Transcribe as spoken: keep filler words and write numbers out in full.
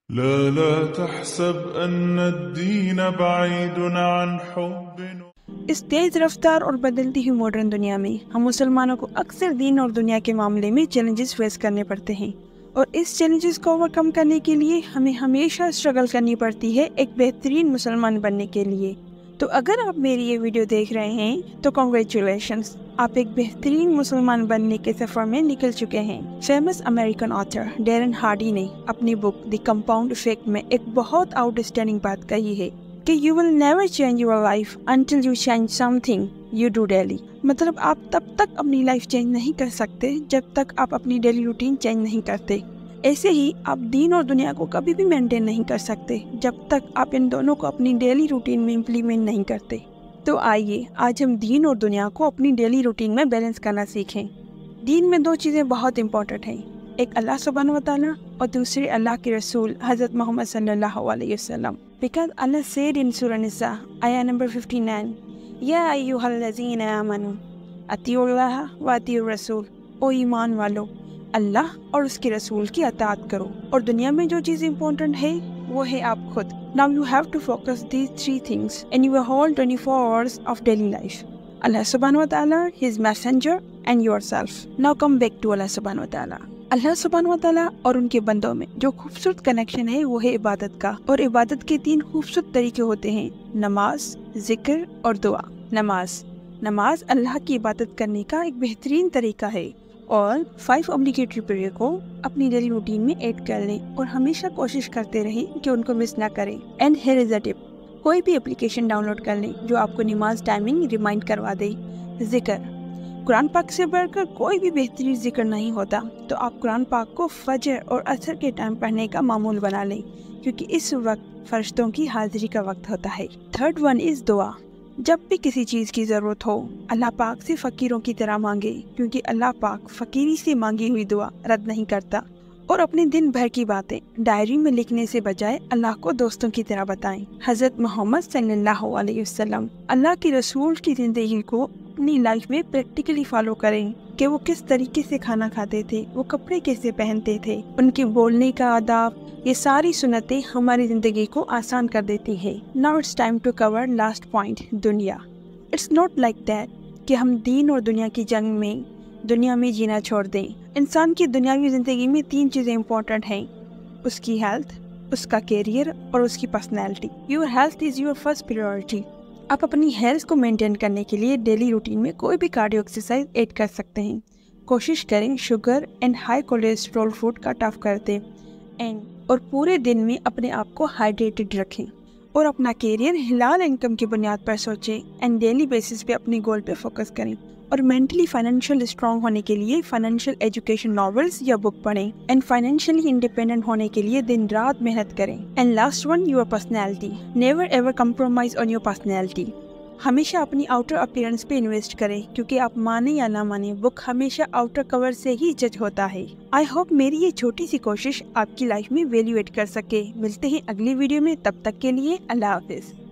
لا لا تحسب أن الدين بعيد عن حب. اس تیز رفتار اور بدلتی ہوئی ماڈرن دنیا میں ہم مسلمانوں کو اکثر دین اور دنیا کے معاملے میں چیلنجز فیس کرنے پڑتے ہیں، اور اس چیلنجز کو اوور کم کرنے کے لیے ہمیں ہمیشہ اسٹرگل کرنی پڑتی ہے ایک بہترین مسلمان بننے کے لیے۔ تو اگر آپ میری یہ ویڈیو دیکھ رہے ہیں تو کنگریچولیشنز، آپ ایک بہترین مسلمان بننے کے سفر میں نکل چکے ہیں۔ Famous American author Darren Hardy نے اپنی بک دی کمپاؤنڈ افیکٹ میں ایک بہت آؤٹ اسٹینڈنگ بات کہی ہے کہ you will never change your life until you change something you do daily۔ مطلب آپ تب تک اپنی لائف چینج نہیں کر سکتے جب تک آپ اپنی ڈیلی روٹین چینج نہیں کرتے۔ ایسے ہی آپ دین اور دنیا کو کبھی بھی مینٹین نہیں کر سکتے جب تک آپ ان دونوں کو اپنی ڈیلی روٹین میں امپلیمنٹ نہیں کرتے۔ تو آئیے آج ہم دین اور دنیا کو اپنی ڈیلی روٹین میں بیلنس کرنا سیکھیں۔ دین میں دو چیزیں بہت امپورٹنٹ ہیں، ایک اللہ سبحانہ و تعالیٰ اور دوسری اللہ کے رسول حضرت محمد صلی اللہ علیہ وسلم۔ Because Allah said in Surah Nisa, ayah number fifty-nine, Ya ayyuhal lazina amanu, ati'u Allah wa ati'u Rasul۔ او ایمان والو، اللہ اور اس کے رسول کی اطاعت کرو، اور دنیا میں جو چیز امپورٹنٹ ہے وہ ہے آپ خود۔ Now you have to focus these three things in your whole twenty-four hours of daily life. Allah subhanahu wa ta'ala, His messenger and yourself. Now come back to Allah subhanahu wa ta'ala۔ اللہ سبحانہ و تعالیٰ اور ان کے بندوں میں جو خوبصورت connection ہے وہ ہے عبادت کا، اور عبادت کے تین خوبصورت طریقے ہوتے ہیں، نماز، ذکر اور دعا۔ نماز نماز اللہ کی عبادت کرنے کا ایک بہترین طریقہ ہے، اور فائیو obligatory prayer کو اپنی ڈیلی روٹین میں ایڈ کر لیں اور ہمیشہ کوشش کرتے رہیں کہ ان کو مس نہ کریں۔ And here is a tip، کوئی بھی اپلیکیشن ڈاؤن لوڈ کر لیں جو آپ کو نماز ٹائمنگ ریمائنڈ کروا دے۔ ذکر قرآن پاک سے بڑھ کر کوئی بھی بہترین ذکر نہیں ہوتا، تو آپ قرآن پاک کو فجر اور عصر کے ٹائم پڑھنے کا معمول بنا لیں، کیونکہ اس وقت فرشتوں کی حاضری کا وقت ہوتا ہے۔ تھرڈ ون از دعا، جب بھی کسی چیز کی ضرورت ہو اللہ پاک سے فقیروں کی طرح مانگے، کیونکہ اللہ پاک فقیری سے مانگی ہوئی دعا رد نہیں کرتا۔ اور اپنے دن بھر کی باتیں ڈائری میں لکھنے سے بجائے اللہ کو دوستوں کی طرح بتائیں۔ حضرت محمد صلی اللہ علیہ وسلم اللہ کے رسول کی زندگی کو اپنی لائف میں پریکٹیکلی فالو کریں کہ وہ کس طریقے سے کھانا کھاتے تھے، وہ کپڑے کیسے پہنتے تھے، ان کے بولنے کا آداب، یہ ساری سنتیں ہماری زندگی کو آسان کر دیتی ہے۔ Now it's time to cover last point، دنیا۔ It's not like that کہ ہم دین اور دنیا کی جنگ میں دنیا میں جینا چھوڑ دیں۔ انسان کی دنیاوی زندگی میں تین چیزیں امپورٹنٹ ہیں، اس کی ہیلتھ، اس کا کیریئر اور اس کی personality. Your health is your first priority۔ آپ اپنی ہیلتھ کو مینٹین کرنے کے لیے ڈیلی روٹین میں کوئی بھی کارڈیو ایکسرسائز ایڈ کر سکتے ہیں۔ کوشش کریں sugar and high cholesterol food کا ٹف کر دیں، اینڈ اور پورے دن میں اپنے آپ کو ہائیڈریٹڈ رکھیں، اور اپنا کیریئر حلال انکم کی بنیاد پر سوچیں، اینڈ ڈیلی بیسس پہ اپنی گول پہ فوکس کریں، اور مینٹلی فائنینشیل اسٹرانگ ہونے کے لیے فائنینشیل ایجوکیشن ناولز یا بک پڑھیں، اینڈ فائنینشیلی انڈیپینڈنٹ ہونے کے لیے دن رات محنت کریں۔ And last one, your personality. Never ever compromise on your personality. ہمیشہ اپنی آؤٹر اپیرنس پہ انویسٹ کریں، کیونکہ آپ مانیں یا نہ مانیں بک ہمیشہ آؤٹر کور سے ہی جج ہوتا ہے۔ آئی ہوپ میری یہ چھوٹی سی کوشش آپ کی لائف میں ویلیو ایڈ کر سکے۔ ملتے ہیں اگلی ویڈیو میں، تب تک کے لیے اللہ حافظ۔